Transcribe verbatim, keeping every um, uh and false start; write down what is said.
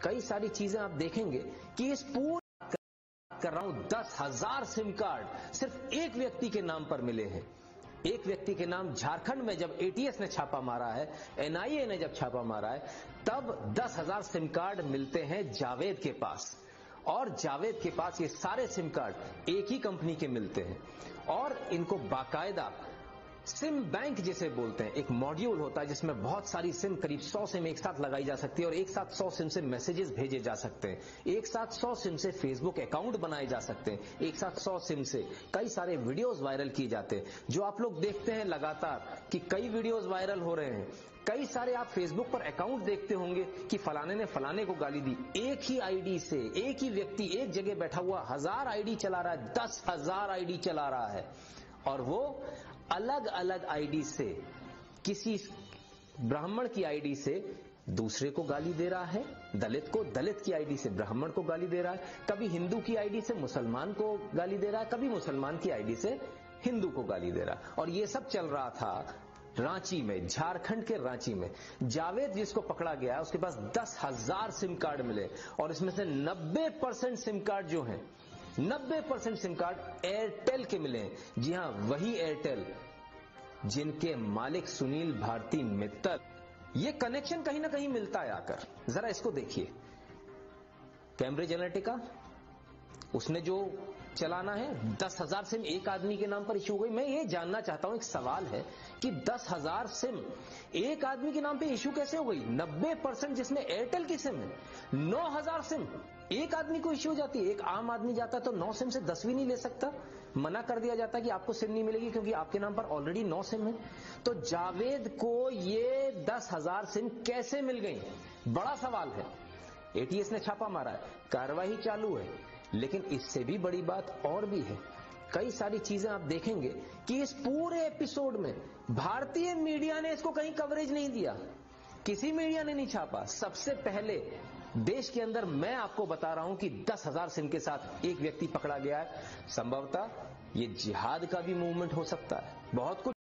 कई सारी चीजें आप देखेंगे कि इस पूरे कर रहा हूं दस हजार सिम कार्ड सिर्फ एक व्यक्ति के नाम पर मिले हैं। एक व्यक्ति के नाम झारखंड में जब एटीएस ने छापा मारा है, एनआईए ने जब छापा मारा है, तब दस हजार सिम कार्ड मिलते हैं जावेद के पास। और जावेद के पास ये सारे सिम कार्ड एक ही कंपनी के मिलते हैं और इनको बाकायदा सिम बैंक जिसे बोलते हैं, एक मॉड्यूल होता है जिसमें बहुत सारी सिम, करीब सौ सिम एक साथ लगाई जा सकती है और एक साथ सौ सिम से मैसेजेस भेजे जा सकते हैं, एक साथ सौ सिम से फेसबुक अकाउंट बनाए जा सकते हैं, एक साथ सौ सिम से कई सारे वीडियोस वायरल किए जाते हैं, जो आप लोग देखते हैं लगातार कि कई वीडियोस वायरल हो रहे हैं। कई सारे आप फेसबुक पर अकाउंट देखते होंगे कि फलाने ने फलाने को गाली दी। एक ही आईडी से एक ही व्यक्ति एक जगह बैठा हुआ हजार आईडी चला रहा है, दस हजार आईडी चला रहा है और वो अलग अलग आईडी से किसी ब्राह्मण की आईडी से दूसरे को गाली दे रहा है, दलित को, दलित की आईडी से ब्राह्मण को गाली दे रहा है, कभी हिंदू की आईडी से मुसलमान को गाली दे रहा है, कभी मुसलमान की आईडी से हिंदू को गाली दे रहा है। और ये सब चल रहा था रांची में, झारखंड के रांची में। जावेद जिसको पकड़ा गया उसके पास दस हजार सिम कार्ड मिले और इसमें से नब्बे परसेंट सिम कार्ड जो हैं, नब्बे परसेंट सिम कार्ड एयरटेल के मिले हैं। जी हां, वही एयरटेल जिनके मालिक सुनील भारती मित्तल। ये कनेक्शन कहीं ना कहीं मिलता है आकर। जरा इसको देखिए, कैम्ब्रिज एनालिटिका उसने जो चलाना है, दस हजार सिम एक आदमी के नाम पर इशू हो गई। मैं ये जानना चाहता हूं, एक सवाल है कि दस हजार सिम एक आदमी के नाम पे इशू कैसे हो गई? नब्बे परसेंट जिसमें एयरटेल की सिम है, नौ हजार सिम एक आदमी को इशू हो जाती है। एक आम आदमी जाता है तो नौ सिम से दस भी नहीं ले सकता, मना कर दिया जाता है कि आपको सिम नहीं मिलेगी क्योंकि आपके नाम पर ऑलरेडी नौ सिम है। तो जावेद को ये दस हजार सिम कैसे मिल गई? बड़ा सवाल है। एटीएस ने छापा मारा है, कार्रवाई चालू है, लेकिन इससे भी बड़ी बात और भी है। कई सारी चीजें आप देखेंगे कि इस पूरे एपिसोड में भारतीय मीडिया ने इसको कहीं कवरेज नहीं दिया, किसी मीडिया ने नहीं छापा। सबसे पहले देश के अंदर मैं आपको बता रहा हूं कि दस हजार सिम के साथ एक व्यक्ति पकड़ा गया है। संभवतः ये जिहाद का भी मूवमेंट हो सकता है, बहुत कुछ